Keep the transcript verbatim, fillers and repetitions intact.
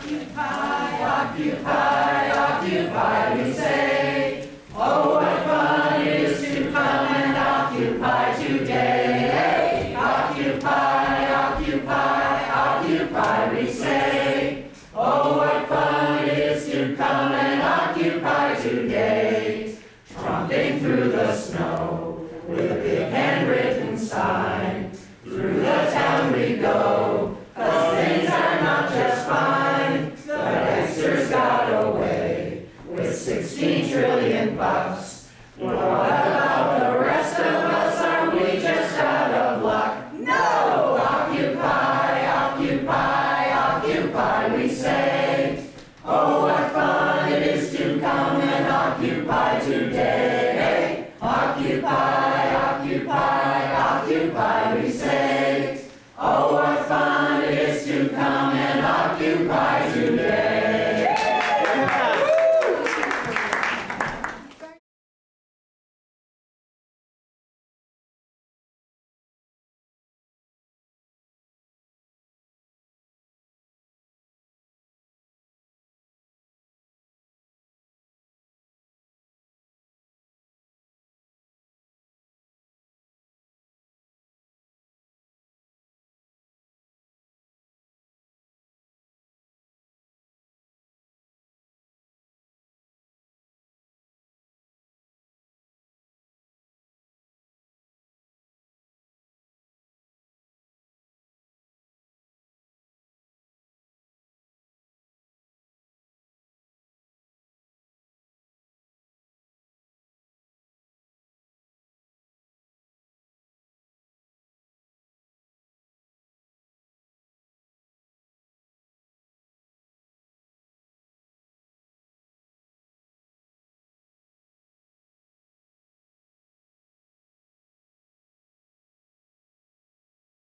Occupy, occupy, occupy, we say. Oh, what fun it is to come and occupy today. Occupy, occupy, occupy, we say. Oh, what fun it is to come and occupy today. Tromping through the snow.